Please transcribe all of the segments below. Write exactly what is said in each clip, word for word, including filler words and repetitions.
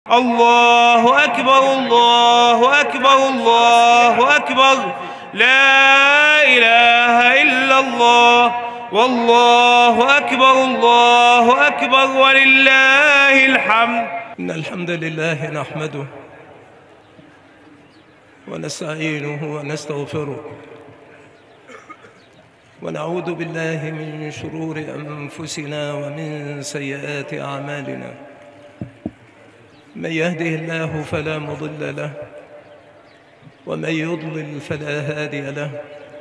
الله أكبر الله أكبر الله أكبر لا إله إلا الله والله أكبر الله أكبر ولله الحمد. إن الحمد لله نحمده ونستعينه ونستغفره ونعوذ بالله من شرور أنفسنا ومن سيئات أعمالنا. من يهده الله فلا مضل له ومن يضلل فلا هادي له،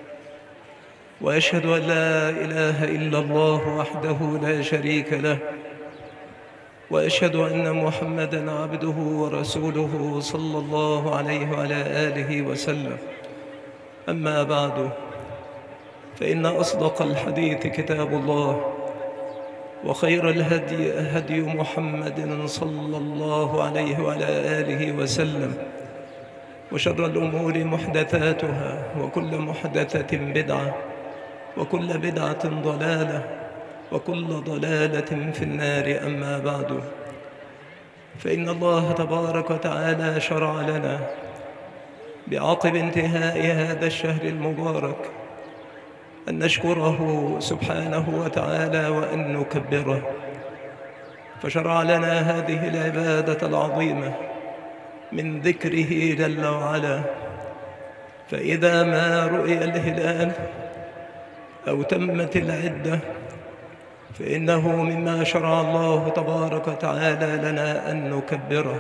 وأشهد أن لا إله إلا الله وحده لا شريك له، وأشهد أن محمدًا عبده ورسوله صلى الله عليه وعلى آله وسلم. أما بعد، فإن أصدق الحديث كتاب الله، وخير الهدي هدي محمد صلى الله عليه وعلى آله وسلم، وشر الأمور محدثاتها، وكل محدثة بدعة، وكل بدعة ضلالة، وكل ضلالة في النار. أما بعد، فإن الله تبارك وتعالى شرع لنا بعقب انتهاء هذا الشهر المبارك أن نشكره سبحانه وتعالى وأن نكبره، فشرع لنا هذه العبادة العظيمة من ذكره جل وعلا. فإذا ما رؤي الهلال أو تمت العدة فإنه مما شرع الله تبارك وتعالى لنا أن نكبره،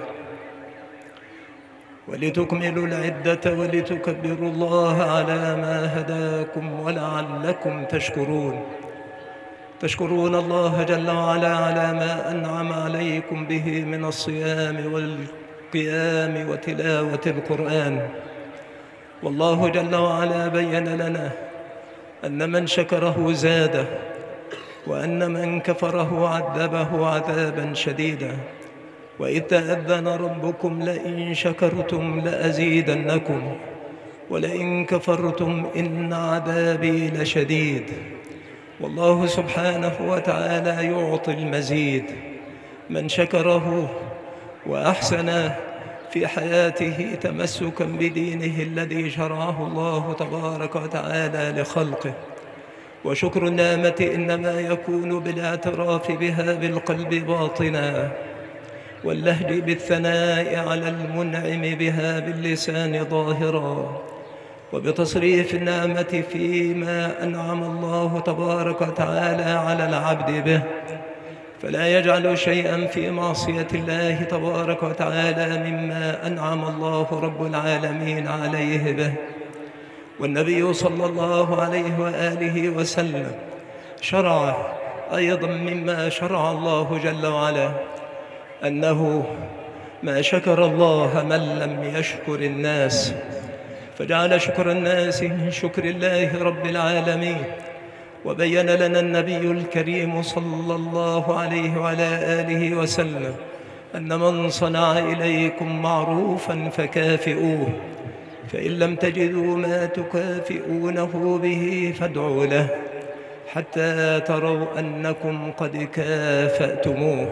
ولتكملوا العدة ولتكبروا الله على ما هداكم ولعلكم تشكرون. تشكرون الله جل وعلا على ما أنعم عليكم به من الصيام والقيام وتلاوة القرآن. والله جل وعلا بين لنا أن من شكره زاده، وأن من كفره عذبه عذابا شديدا. وإذ تأذن ربكم لئن شكرتم لأزيدنكم ولئن كفرتم إن عذابي لشديد. والله سبحانه وتعالى يعطي المزيد. من شكره وأحسن في حياته تمسكا بدينه الذي شرعه الله تبارك وتعالى لخلقه. وشكر النعمة إنما يكون بالاعتراف بها بالقلب باطنا، واللهج بالثناء على المنعم بها باللسان ظاهرا، وبتصريف النعمة فيما أنعم الله تبارك وتعالى على العبد به، فلا يجعل شيئا في معصية الله تبارك وتعالى مما أنعم الله رب العالمين عليه به. والنبي صلى الله عليه وآله وسلم شرع أيضا مما شرع الله جل وعلا أنه ما شكر الله من لم يشكر الناس، فجعل شكر الناس من شكر الله رب العالمين. وبين لنا النبي الكريم صلى الله عليه وعلى آله وسلم أن من صنع إليكم معروفا فكافئوه، فإن لم تجدوا ما تكافئونه به فادعوا له حتى تروا أنكم قد كافأتموه.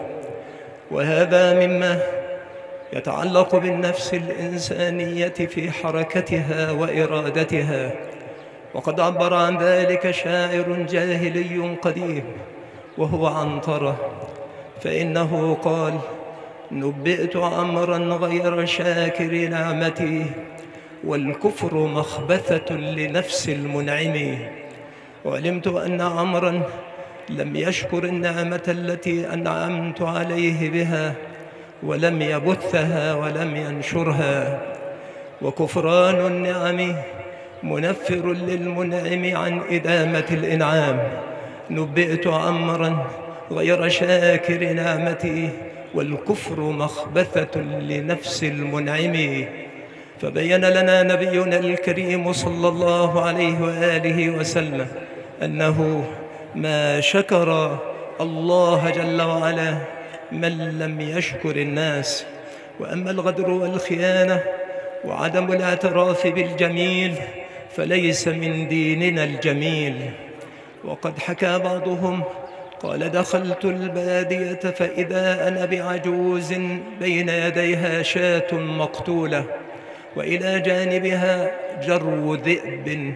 وهذا مما يتعلق بالنفس الإنسانية في حركتها وإرادتها. وقد عبر عن ذلك شاعر جاهلي قديم وهو عنترة، فإنه قال: نبئت أمرا غير شاكر نعمتي، والكفر مخبثة لنفس المنعم. وعلمت أن أمرا لم يشكر النعمة التي أنعمت عليه بها ولم يبثها ولم ينشرها. وكفران النعم منفر للمنعم عن إدامة الإنعام. نبئت أمرا غير شاكر نعمتي، والكفر مخبثة لنفس المنعم. فبين لنا نبينا الكريم صلى الله عليه وآله وسلم أنه ما شكر الله جل وعلا من لم يشكر الناس. وأما الغدر والخيانة وعدم الاعتراف بالجميل فليس من ديننا الجميل. وقد حكى بعضهم قال دخلت البادية فإذا أنا بعجوز بين يديها شاة مقتولة وإلى جانبها جرو ذئب،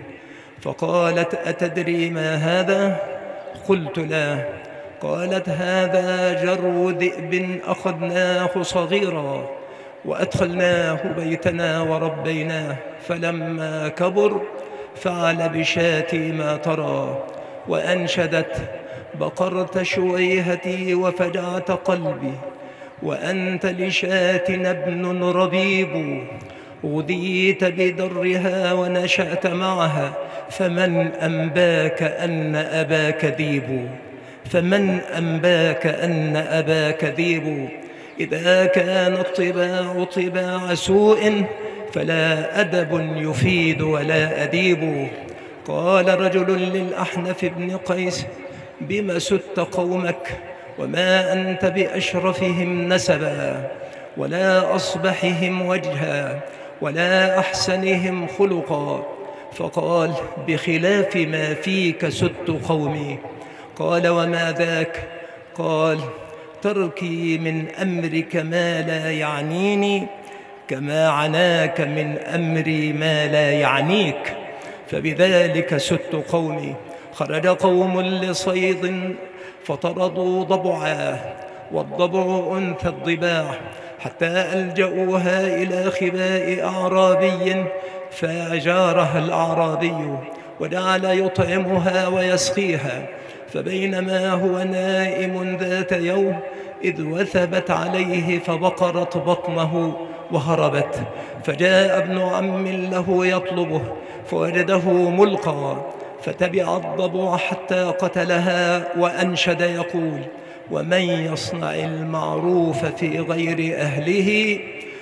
فقالت أتدري ما هذا؟ قلت لا. قالت هذا جرو ذئب أخذناه صغيرا وأدخلناه بيتنا وربيناه، فلما كبر فعل بشاتي ما ترى. وأنشدت بقرت شويهتي وفجعت قلبي، وأنت لشاتنا ابن ربيب، غذيت بدرها ونشأت معها، فمن أنباك أن أباك ذيب، فمن أنباك أن أباك ذيب. إذا كان الطباع طباع سوء فلا أدب يفيد ولا أديب. قال رجل للأحنف بن قيس بم سدت قومك وما أنت بأشرفهم نسبا ولا أصبحهم وجها ولا أحسنهم خلقا؟ فقال بخلاف ما فيك سدت قومي. قال وما ذاك؟ قال تركي من أمرك ما لا يعنيني كما عناك من أمري ما لا يعنيك، فبذلك سدت قومي. خرج قوم لصيد فطردوا ضبعا، والضبع أنثى الضباع، حتى ألجأوها إلى خباء أعرابي فأجارها الأعرابي وجعل يطعمها ويسقيها. فبينما هو نائم ذات يوم إذ وثبت عليه فبقرت بطنه وهربت، فجاء ابن عم له يطلبه فوجده ملقى، فتبع الضبع حتى قتلها، وأنشد يقول ومن يصنع المعروف في غير أهله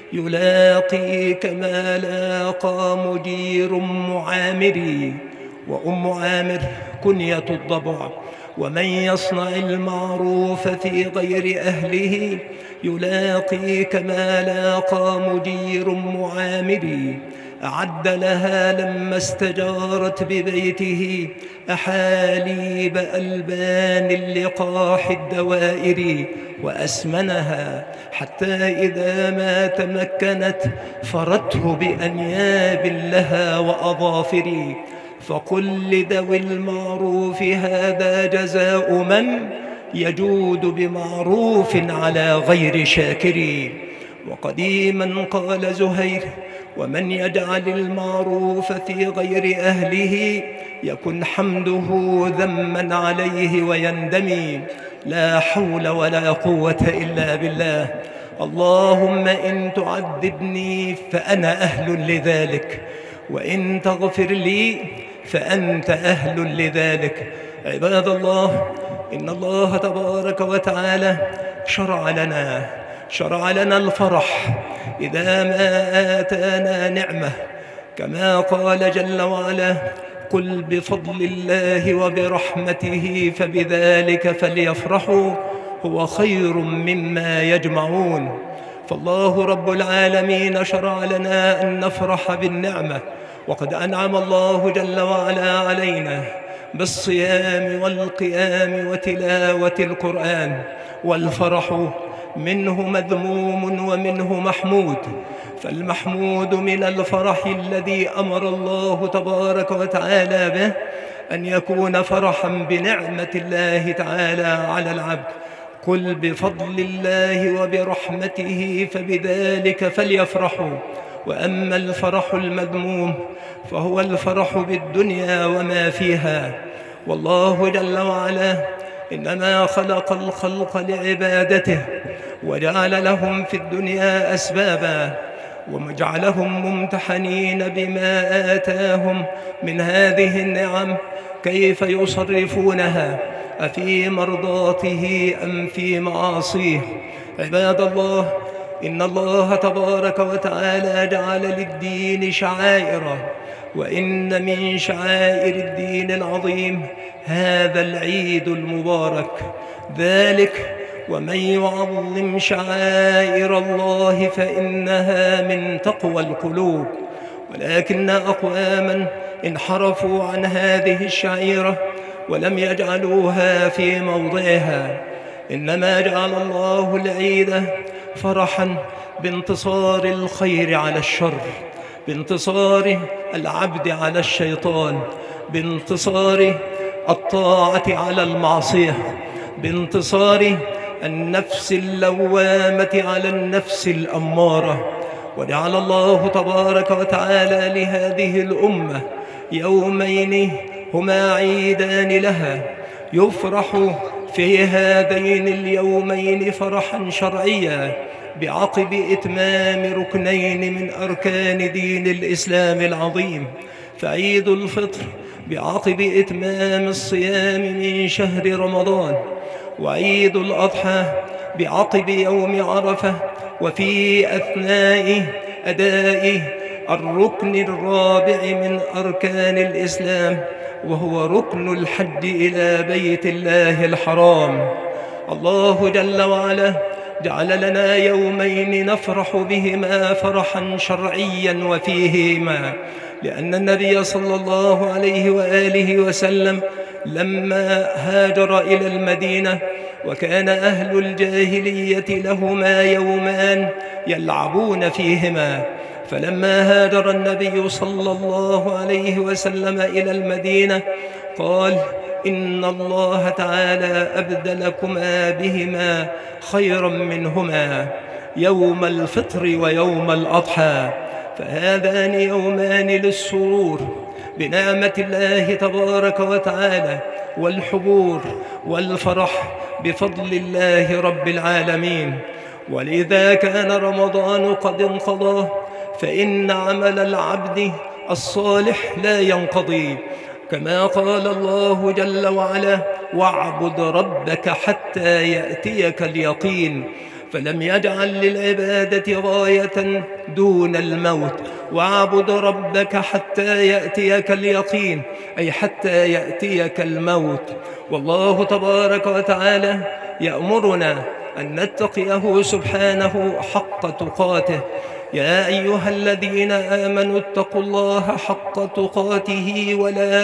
يلاقي كما لاقى مدير معامري. وأم عامر كنية الضبع. ومن يصنع المعروف في غير أهله يلاقي كما لاقى مدير معامري. أعد لها لما استجارت ببيته أحاليب ألبان اللقاح الدوائر، وأسمنها حتى إذا ما تمكنت فرته بأنياب لها وأظافر. فقل لذوي المعروف هذا جزاء من يجود بمعروف على غير شاكر. وقديما قال زهير ومن يجعل المعروف في غير أهله يكن حمده ذما عليه ويندمي. لا حول ولا قوة إلا بالله. اللهم إن تعذبني فأنا أهل لذلك، وإن تغفر لي فأنت أهل لذلك. عباد الله، إن الله تبارك وتعالى شرع لنا شرع لنا الفرح إذا ما آتانا نعمة، كما قال جل وعلا قل بفضل الله وبرحمته فبذلك فليفرحوا هو خير مما يجمعون. فالله رب العالمين شرع لنا أن نفرح بالنعمة، وقد أنعم الله جل وعلا علينا بالصيام والقيام وتلاوة القرآن، والفرح منه مذموم ومنه محمود. فالمحمود من الفرح الذي أمر الله تبارك وتعالى به أن يكون فرحا بنعمة الله تعالى على العبد. قل بفضل الله وبرحمته فبذلك فليفرحوا. وأما الفرح المذموم فهو الفرح بالدنيا وما فيها. والله جل وعلا إنما خلق الخلق لعبادته، وجعل لهم في الدنيا أسبابا، وجعلهم ممتحنين بما آتاهم من هذه النعم كيف يصرفونها، أفي مرضاته أم في معاصيه. عباد الله، إن الله تبارك وتعالى جعل للدين شعائر، وإن من شعائر الدين العظيم هذا العيد المبارك. ذلك ومن يعظم شعائر الله فإنها من تقوى القلوب. ولكن أقواما انحرفوا عن هذه الشعيرة ولم يجعلوها في موضعها، إنما جعل الله العيد فرحا بانتصار الخير على الشر، بانتصار العبد على الشيطان، بانتصار الطاعة على المعصية، بانتصار النفس اللوامة على النفس الأمارة. وجعل الله تبارك وتعالى لهذه الأمة يومين هما عيدان لها، يفرح في هذين اليومين فرحا شرعيا بعقب إتمام ركنين من أركان دين الإسلام العظيم، فعيد الفطر بعقب إتمام الصيام من شهر رمضان، وعيد الأضحى بعقب يوم عرفة، وفي أثناء أداء الركن الرابع من أركان الإسلام، وهو ركن الحج إلى بيت الله الحرام. الله جل وعلا جعل لنا يومين نفرح بهما فرحا شرعيا وفيهما، لأن النبي صلى الله عليه وآله وسلم لما هاجر إلى المدينة وكان أهل الجاهلية لهما يومان يلعبون فيهما، فلما هاجر النبي صلى الله عليه وسلم إلى المدينة قال: إن الله تعالى أبدلكما بهما خيرا منهما يوم الفطر ويوم الأضحى، فهذان يومان للسرور بنعمة الله تبارك وتعالى والحبور والفرح بفضل الله رب العالمين. ولذا كان رمضان قد انقضى، فإن عمل العبد الصالح لا ينقضي، كما قال الله جل وعلا: واعبد ربك حتى يأتيك اليقين، فلم يجعل للعبادة غاية دون الموت. واعبد ربك حتى يأتيك اليقين، أي حتى يأتيك الموت. والله تبارك وتعالى يأمرنا أن نتقيه سبحانه حق تقاته. يا أيها الذين آمنوا اتقوا الله حق تقاته ولا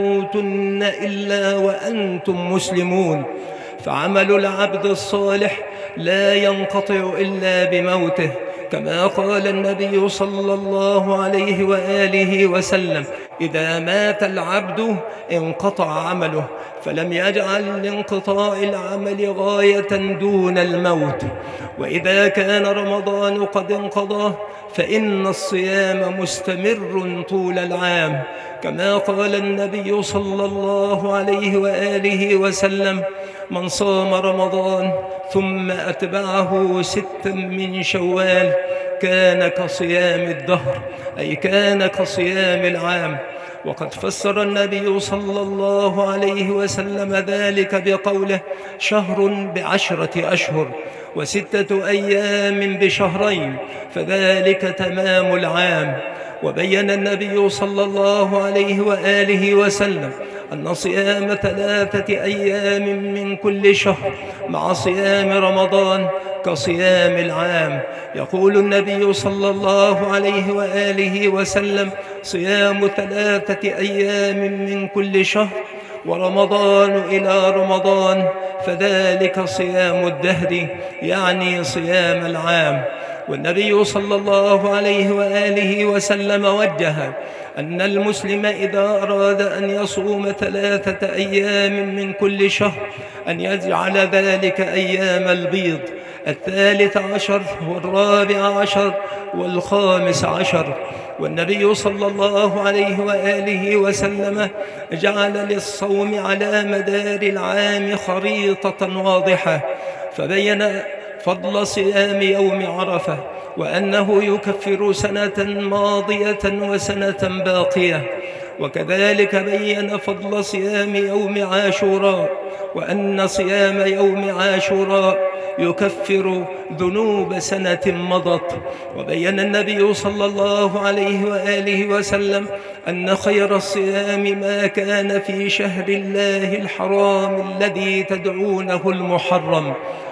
تموتن إلا وأنتم مسلمون، فعمل العبد الصالح لا ينقطع إلا بموته، كما قال النبي صلى الله عليه وآله وسلم: إذا مات العبد انقطع عمله، فلم يجعل لانقطاع العمل غاية دون الموت. وإذا كان رمضان قد انقضى فإن الصيام مستمر طول العام، كما قال النبي صلى الله عليه وآله وسلم: من صام رمضان ثم أتبعه ستا من شوال كان كصيام الدهر، أي كان كصيام العام. وقد فسر النبي صلى الله عليه وسلم ذلك بقوله: شهر بعشرة أشهر وستة أيام بشهرين، فذلك تمام العام. وبين النبي صلى الله عليه وآله وسلم أن صيام ثلاثة أيام من كل شهر مع صيام رمضان كصيام العام. يقول النبي صلى الله عليه وآله وسلم: صيام ثلاثة أيام من كل شهر ورمضان إلى رمضان فذلك صيام الدهر، يعني صيام العام. والنبي صلى الله عليه وآله وسلم وجه أن المسلم إذا أراد أن يصوم ثلاثة أيام من كل شهر أن يجعل ذلك أيام البيض، الثالث عشر والرابع عشر والخامس عشر. والنبي صلى الله عليه وآله وسلم جعل للصوم على مدار العام خريطة واضحة، فبين فضل صيام يوم عرفة، وأنه يكفر سنة ماضية وسنة باقية. وكذلك بين فضل صيام يوم عاشوراء، وأن صيام يوم عاشوراء يكفر ذنوب سنة مضت. وبين النبي صلى الله عليه وآله وسلم أن خير الصيام ما كان في شهر الله الحرام الذي تدعونه المحرم.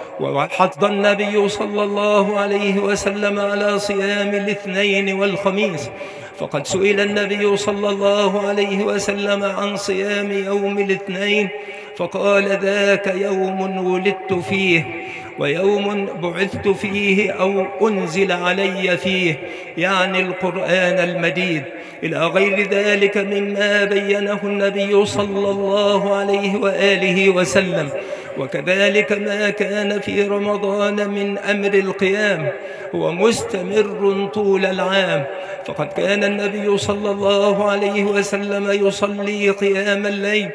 وحض النبي صلى الله عليه وسلم على صيام الاثنين والخميس، فقد سئل النبي صلى الله عليه وسلم عن صيام يوم الاثنين فقال: ذاك يوم ولدت فيه ويوم بعثت فيه أو أنزل علي فيه، يعني القرآن المجيد، إلى غير ذلك مما بينه النبي صلى الله عليه وآله وسلم. وكذلك ما كان في رمضان من أمر القيام هو مستمر طول العام، فقد كان النبي صلى الله عليه وسلم يصلي قيام الليل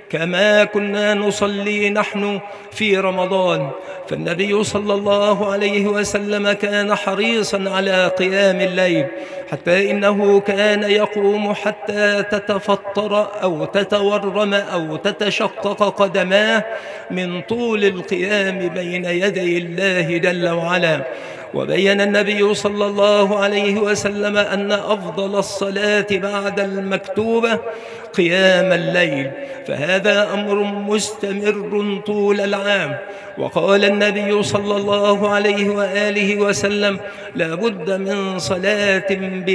كما كنا نصلي نحن في رمضان. فالنبي صلى الله عليه وسلم كان حريصا على قيام الليل، حتى إنه كان يقوم حتى تتفطر أو تتورم أو تتشقق قدماه من طول القيام بين يدي الله جل وعلا. وبين النبي صلى الله عليه وسلم أن أفضل الصلاة بعد المكتوبة قيام الليل، فهذا أمر مستمر طول العام. وقال النبي صلى الله عليه وآله وسلم: لا بد من صلاة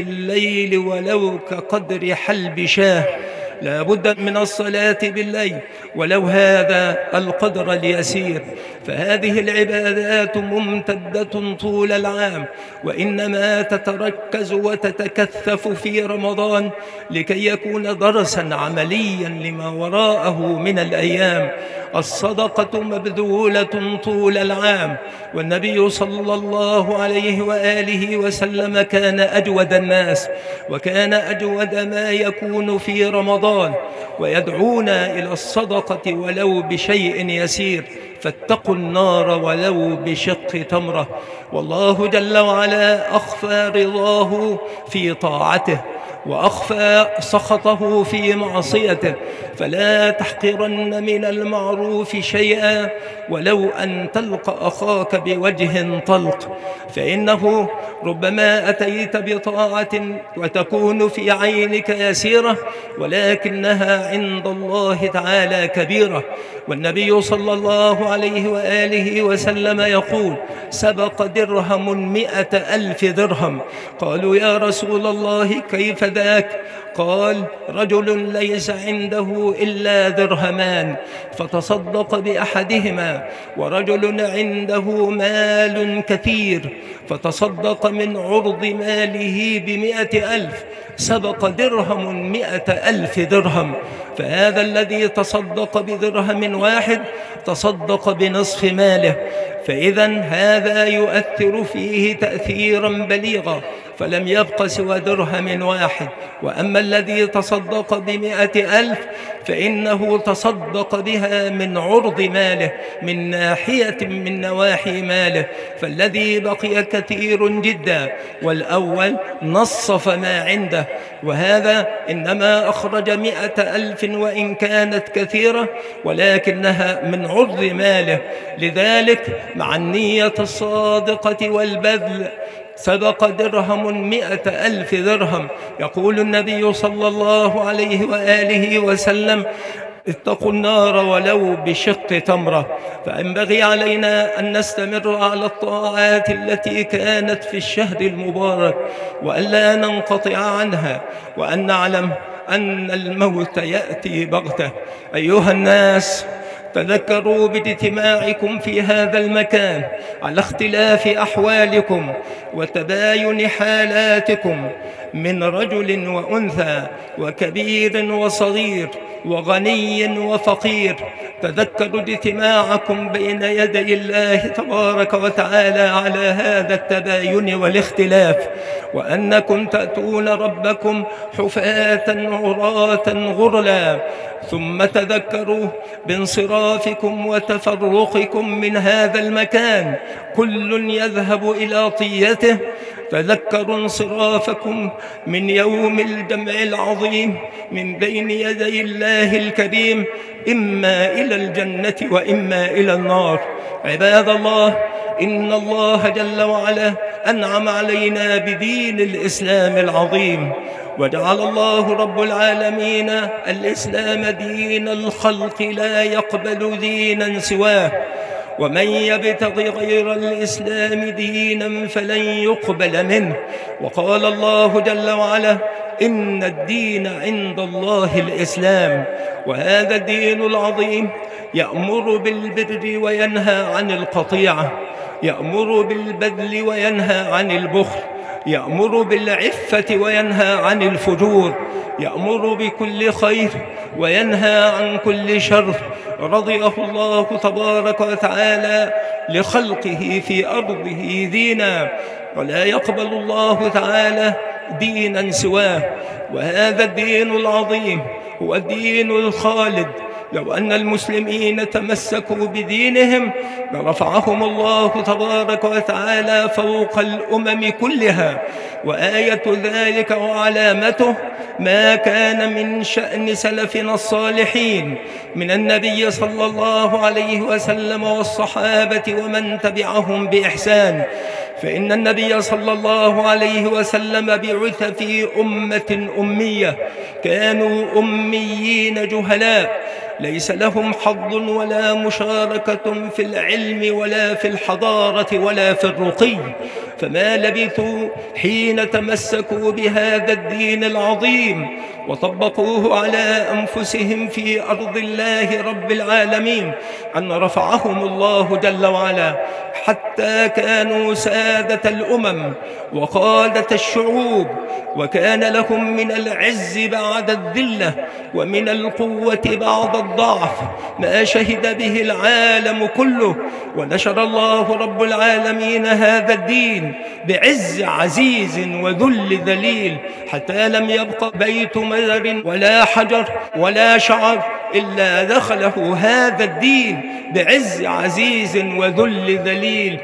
بالليل ولو كقدر حلب شاه، لا بد من الصلاة بالليل ولو هذا القدر اليسير. فهذه العبادات ممتدة طول العام، وإنما تتركز وتتكثف في رمضان لكي يكون درسا عمليا لما وراءه من الأيام. الصدقة مبذولة طول العام، والنبي صلى الله عليه وآله وسلم كان أجود الناس، وكان أجود ما يكون في رمضان، ويدعونا إلى الصدقة ولو بشيء يسير، فاتقوا النار ولو بشق تمرة. والله جل وعلا أخفى رضاه في طاعته وأخفى سخطه في معصيته، فلا تحقرن من المعروف شيئا ولو أن تلقى أخاك بوجه طلق، فإنه ربما أتيت بطاعة وتكون في عينك يسيرة ولكنها عند الله تعالى كبيرة. والنبي صلى الله عليه وآله وسلم يقول: سبق درهم مئة ألف درهم. قالوا: يا رسول الله كيف ذاك؟ قال: رجل ليس عنده إلا درهمان فتصدق بأحدهما، ورجل عنده مال كثير فتصدق من عرض ماله بمئة ألف، سبق درهم مئة ألف درهم. فهذا الذي تصدق بدرهم واحد تصدق بنصف ماله، فإذا هذا يؤثر فيه تأثيرا بليغا، فلم يبق سوى درهم واحد. وأما الذي تصدق بمئة ألف فإنه تصدق بها من عرض ماله، من ناحية من نواحي ماله، فالذي بقي كثير جدا، والأول نصف ما عنده، وهذا إنما أخرج مئة ألف وإن كانت كثيرة ولكنها من عرض ماله. لذلك مع النية الصادقة والبذل سبق درهم مئة ألف درهم. يقول النبي صلى الله عليه وآله وسلم: اتقوا النار ولو بشق تمرة. فينبغي علينا أن نستمر على الطاعات التي كانت في الشهر المبارك وألا ننقطع عنها، وأن نعلم أن الموت يأتي بغتة. أيها الناس، تذكروا باجتماعكم في هذا المكان على اختلاف أحوالكم وتباين حالاتكم من رجل وأنثى وكبير وصغير وغني وفقير. تذكروا اجتماعكم بين يدي الله تبارك وتعالى على هذا التباين والاختلاف، وأنكم تأتون ربكم حفاة عراة غرلا. ثم تذكروا بانصرافكم وتفرقكم من هذا المكان، كل يذهب إلى طيته. تذكروا انصرافكم من يوم الجمع العظيم من بين يدي الله الكريم، إما إلى الجنة وإما إلى النار. عباد الله، إن الله جل وعلا أنعم علينا بدين الإسلام العظيم، وجعل الله رب العالمين الإسلام دين الخلق لا يقبل دينا سواه. ومن يبتغ غير الإسلام دينا فلن يقبل منه. وقال الله جل وعلا: إن الدين عند الله الإسلام. وهذا الدين العظيم يأمر بالبر وينهى عن القطيعة، يأمر بالبذل وينهى عن البخل، يأمر بالعفة وينهى عن الفجور، يأمر بكل خير وينهى عن كل شر. رضيه الله تبارك وتعالى لخلقه في أرضه دينا، ولا يقبل الله تعالى دينا سواه. وهذا الدين العظيم هو الدين الخالد. لو أن المسلمين تمسكوا بدينهم لرفعهم الله تبارك وتعالى فوق الأمم كلها. وآية ذلك وعلامته ما كان من شأن سلفنا الصالحين من النبي صلى الله عليه وسلم والصحابة ومن تبعهم بإحسان. فإن النبي صلى الله عليه وسلم بعث في أمة أمية، كانوا أميين جهلاء، ليس لهم حظ ولا مشاركة في العلم ولا في الحضارة ولا في الرقي. فما لبثوا حين تمسكوا بهذا الدين العظيم وطبقوه على أنفسهم في أرض الله رب العالمين أن رفعهم الله جل وعلا حتى كانوا سادة الأمم وقادة الشعوب، وكان لهم من العز بعد الذلة ومن القوة بعد الضعف ما شهد به العالم كله. ونشر الله رب العالمين هذا الدين بعز عزيز وذل ذليل، حتى لم يبق بيت مدر ولا حجر ولا شعر إلا دخله هذا الدين بعز عزيز وذل ذليل.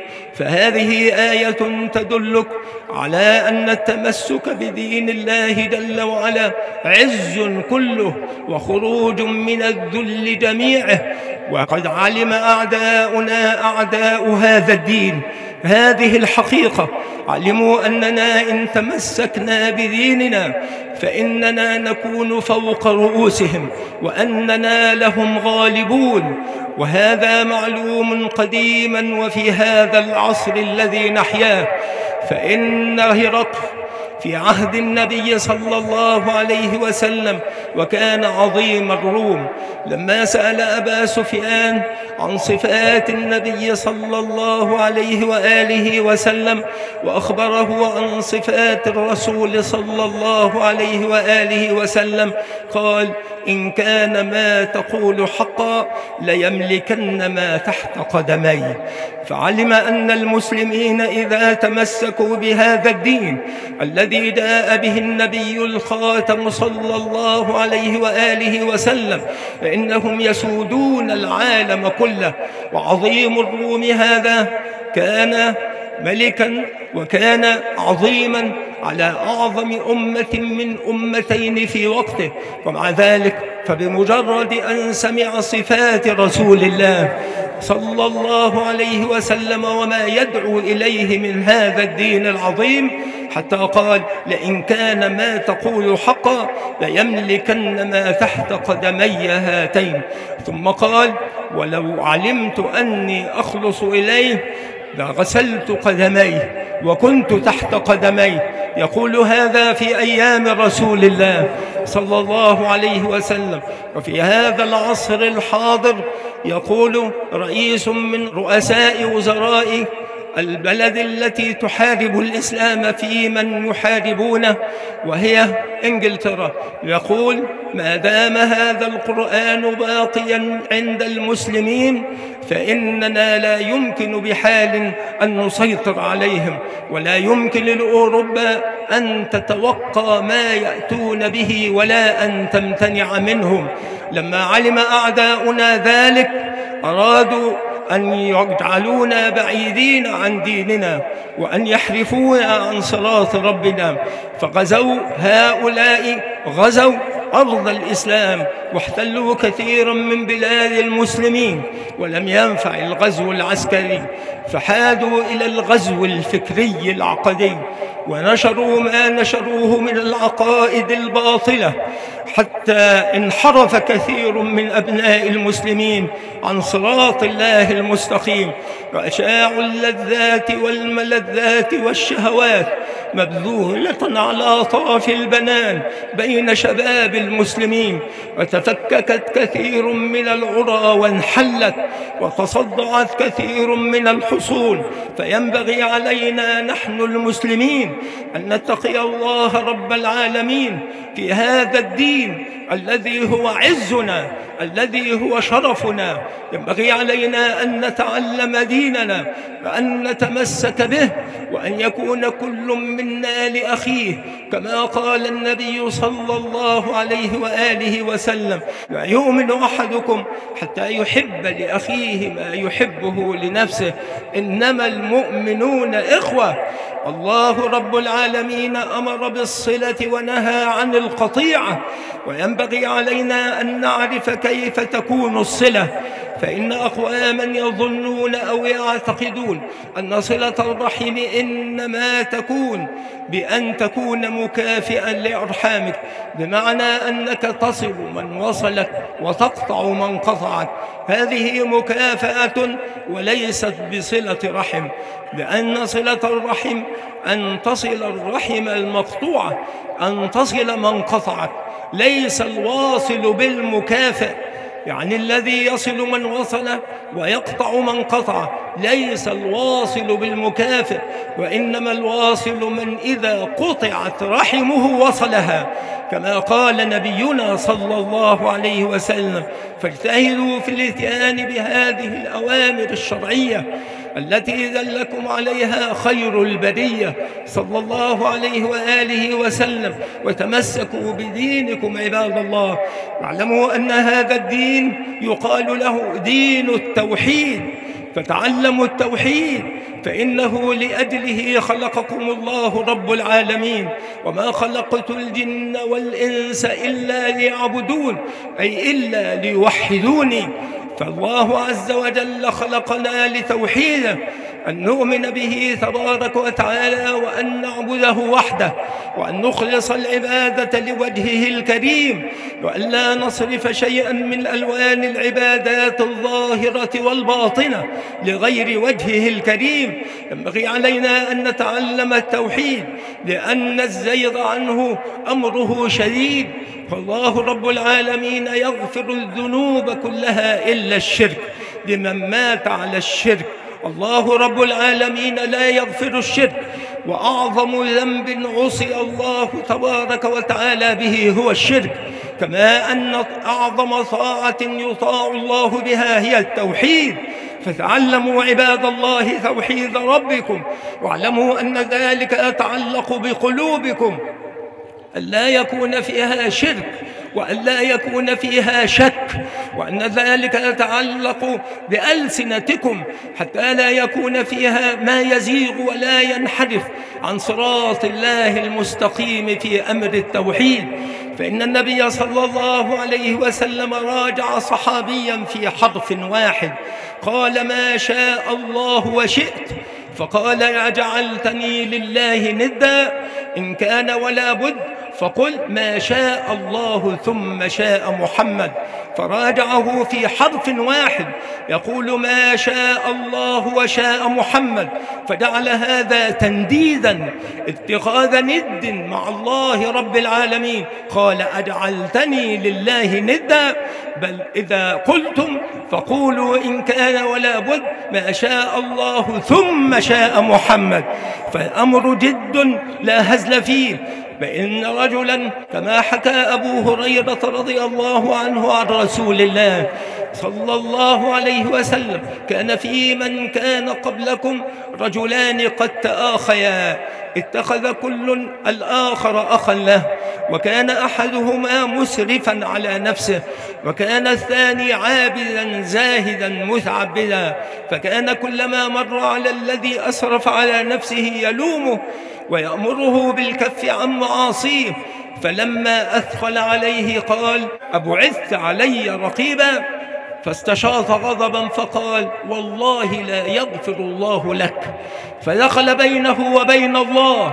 فهذه آية تدلك على أن التمسك بدين الله جل وعلا عز كله وخروج من الذل جميعه. وقد علم أعداؤنا أعداء هذا الدين هذه الحقيقة، علموا أننا إن تمسكنا بديننا فإننا نكون فوق رؤوسهم وأننا لهم غالبون. وهذا معلوم قديما وفي هذا العصر الذي نحياه. فإن هرقل في عهد النبي صلى الله عليه وسلم وكان عظيم الروم، لما سأل أبا سفيان عن صفات النبي صلى الله عليه وآله وسلم وأخبره عن صفات الرسول صلى الله عليه وآله وسلم، قال: إن كان ما تقول حقا ليملكن ما تحت قدمي. فعلم أن المسلمين إذا تمسكوا بهذا الدين الذي جاء به النبي الخاتم صلى الله عليه وآله وسلم فإنهم يسودون العالم كله. وعظيم الروم هذا كان ملكا وكان عظيما على أعظم أمة من أمتين في وقته، ومع ذلك فبمجرد أن سمع صفات رسول الله صلى الله عليه وسلم وما يدعو إليه من هذا الدين العظيم حتى قال: لئن كان ما تقول حقا ليملكن ما تحت قدمي هاتين. ثم قال: ولو علمت أني أخلص إليه لغسلت قدمي وكنت تحت قدمي. يقول هذا في أيام رسول الله صلى الله عليه وسلم. وفي هذا العصر الحاضر يقول رئيس من رؤساء وزراء البلد التي تحارب الإسلام في من يحاربونه وهي إنجلترا، يقول: ما دام هذا القرآن باقيا عند المسلمين فإننا لا يمكن بحال أن نسيطر عليهم، ولا يمكن لأوروبا أن تتوقى ما يأتون به ولا أن تمتنع منهم. لما علم أعداؤنا ذلك أرادوا أن يجعلونا بعيدين عن ديننا وأن يحرفونا عن صراط ربنا، فغزوا هؤلاء غزوا أرض الإسلام واحتلوا كثيرا من بلاد المسلمين، ولم ينفع الغزو العسكري فحادوا إلى الغزو الفكري العقدي ونشروا ما نشروه من العقائد الباطلة حتى انحرف كثير من أبناء المسلمين عن صراط الله المستقيم، وأشاعوا اللذات والملذات والشهوات مبذولة على طرف البنان بين شباب المسلمين، وتفككت كثير من العرى وانحلت، وتصدعت كثير من الحصول. فينبغي علينا نحن المسلمين أن نتقي الله رب العالمين في هذا الدين الذي هو عزنا، الذي هو شرفنا. ينبغي علينا أن نتعلم ديننا وأن نتمسك به، وأن يكون كل منا لأخيه كما قال النبي صلى الله عليه وآله وسلم: لا يؤمن أحدكم حتى يحب لأخيه ما يحبه لنفسه، إنما المؤمنون إخوة. الله رب العالمين أمر بالصلة ونهى عن القطيعة، وينبغي علينا أن نعرف كيف تكون الصلة، فإن أقواما يظنون أو يعتقدون أن صلة الرحم إنما تكون بأن تكون مكافئا لأرحامك، بمعنى أنك تصل من وصلك وتقطع من قطعك. هذه مكافأة وليست بصلة رحم، لأن صلة الرحم أن تصل الرحم المقطوعة، أن تصل من قطعك، ليس الواصل بالمكافئ. يعني الذي يصل من وصل ويقطع من قطع، ليس الواصل بالمكافئ، وإنما الواصل من إذا قطعت رحمه وصلها، كما قال نبينا صلى الله عليه وسلم: فاجتهدوا في الاتيان بهذه الأوامر الشرعية التي دلكم عليها خير البرية صلى الله عليه وآله وسلم، وتمسكوا بدينكم عباد الله. واعلموا أن هذا الدين يقال له دين التوحيد، فتعلموا التوحيد، فإنه لأجله خلقكم الله رب العالمين. وما خلقت الجن والإنس إلا ليعبدون، أي إلا ليوحدوني. فالله عز وجل خلقنا لتوحيده، أن نؤمن به تبارك وتعالى، وأن نعبده وحده، وأن نخلص العبادة لوجهه الكريم، وأن لا نصرف شيئا من ألوان العبادات الظاهرة والباطنة لغير وجهه الكريم. ينبغي علينا أن نتعلم التوحيد، لأن الزيغ عنه أمره شديد. فالله رب العالمين يغفر الذنوب كلها إلا الشرك لمن مات على الشرك. الله رب العالمين لا يغفر الشرك، وأعظم ذنب عصي الله تبارك وتعالى به هو الشرك، كما أن أعظم طاعة يطاع الله بها هي التوحيد. فتعلموا عباد الله توحيد ربكم، واعلموا أن ذلك يتعلق بقلوبكم، أن لا يكون فيها شرك، وأن لا يكون فيها شك، وأن ذلك يتعلق بألسنتكم، حتى لا يكون فيها ما يزيغ ولا ينحرف عن صراط الله المستقيم في أمر التوحيد. فإن النبي صلى الله عليه وسلم راجع صحابيا في حرف واحد، قال: ما شاء الله وشئت. فقال: أجعلتني لله ندا؟ إن كان ولا بد فقل ما شاء الله ثم شاء محمد. فراجعه في حرف واحد يقول: ما شاء الله وشاء محمد. فجعل هذا تنديدا، اتخاذ ند مع الله رب العالمين. قال: أجعلتني لله ندا؟ بل إذا قلتم فقولوا إن كان ولا بد ما شاء الله ثم شاء محمد. فالأمر جد لا هزل فيه. فإن رجلا كما حكى أبو هريرة رضي الله عنه عن رسول الله صلى الله عليه وسلم: كان في من كان قبلكم رجلان قد تآخيا، اتخذ كل الآخر أخا له، وكان أحدهما مسرفا على نفسه، وكان الثاني عابدا زاهدا متعبدا، فكان كلما مر على الذي أسرف على نفسه يلومه ويأمره بالكف عن معاصيه. فلما أثقل عليه قال: أبعثت علي رقيبا؟ فاستشاط غضبا فقال: والله لا يغفر الله لك. فدخل بينه وبين الله،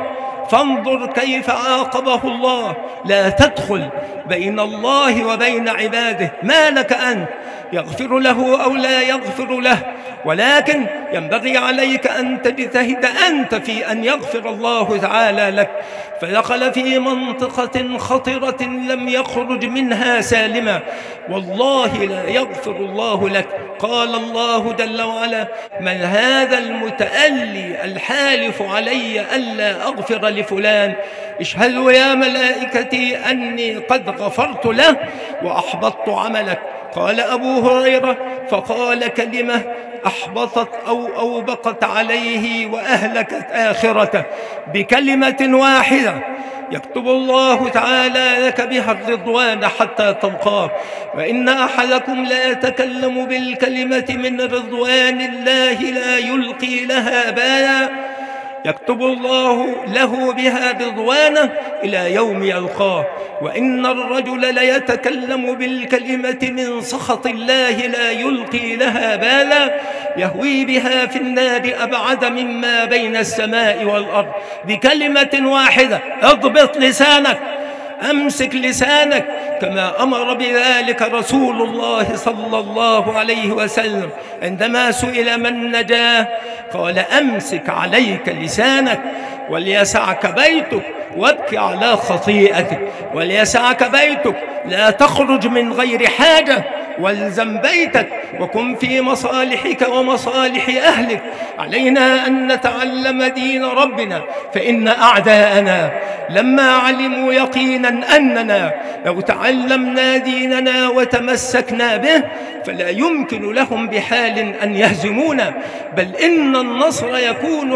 فانظر كيف عاقبه الله. لا تدخل بين الله وبين عباده، ما لك أنت يغفر له أو لا يغفر له، ولكن ينبغي عليك أن تجتهد أنت في أن يغفر الله تعالى لك. فدخل في منطقة خطرة لم يخرج منها سالما، والله لا يغفر الله لك. قال الله جل وعلا: من هذا المتألي الحالف علي ألا أغفر لفلان؟ اشهدوا يا ملائكتي أني قد غفرت له وأحبطت عملك. قال أبو هريرة: فقال كلمة أحبطت أو أوبقت عليه وأهلكت آخرته بكلمة واحدة يكتب الله تعالى لك بها الرضوان حتى تلقاه. وإن أحدكم لا يتكلم بالكلمة من رضوان الله لا يلقي لها بالا يكتب الله له بها رضوانه إلى يوم يلقاه. وإن الرجل ليتكلم بالكلمة من سخط الله لا يلقي لها بالا يهوي بها في النار أبعد مما بين السماء والأرض بكلمة واحدة. اضبط لسانك، أمسك لسانك كما أمر بذلك رسول الله صلى الله عليه وسلم عندما سئل من نجاه قال: أمسك عليك لسانك وليسعك بيتك وابكي على خطيئتك، وليسعك بيتك لا تخرج من غير حاجة، والزم بيتك وكن في مصالحك ومصالح أهلك. علينا أن نتعلم دين ربنا، فإن أعداءنا لما علموا يقينا أننا لو تعلمنا ديننا وتمسكنا به فلا يمكن لهم بحال أن يهزمونا، بل إن النصر يكون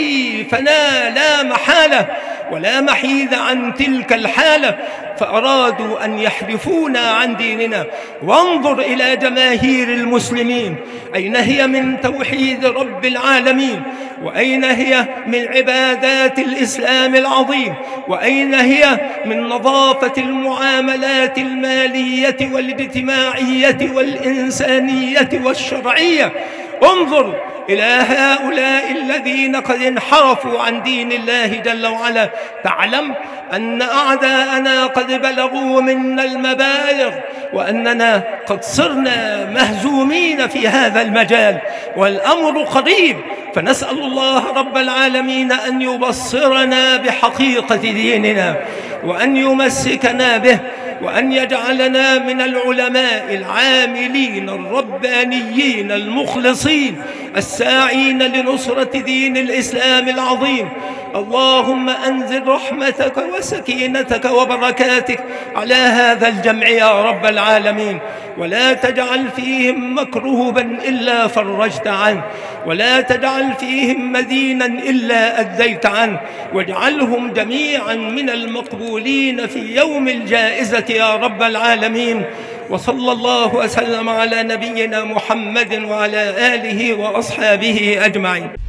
حليفنا لا محالة ولا محيد عن تلك الحالة. فأرادوا أن يحرفونا عن ديننا. وانظر إلى جماهير المسلمين، أين هي من توحيد رب العالمين؟ وأين هي من عبادات الإسلام العظيم؟ وأين هي من نظافة المعاملات المالية والاجتماعية والإنسانية والشرعية؟ انظر إلى هؤلاء الذين قد انحرفوا عن دين الله جل وعلا. تعلم أن أعداءنا قد بلغوا منا المبالغ، وأننا قد صرنا مهزومين في هذا المجال، والأمر قريب. فنسأل الله رب العالمين أن يبصرنا بحقيقة ديننا وأن يمسكنا به، وأن يجعلنا من العلماء العاملين الربانيين المخلصين الساعين لنصرة دين الإسلام العظيم. اللهم أنزل رحمتك وسكينتك وبركاتك على هذا الجمع يا رب العالمين، ولا تجعل فيهم مكروبا إلا فرجت عنه، ولا تجعل فيهم مدينا إلا أديت عنه، واجعلهم جميعا من المقبولين في يوم الجائزة يا رب العالمين. وصلى الله وسلم على نبينا محمد وعلى آله وأصحابه أجمعين.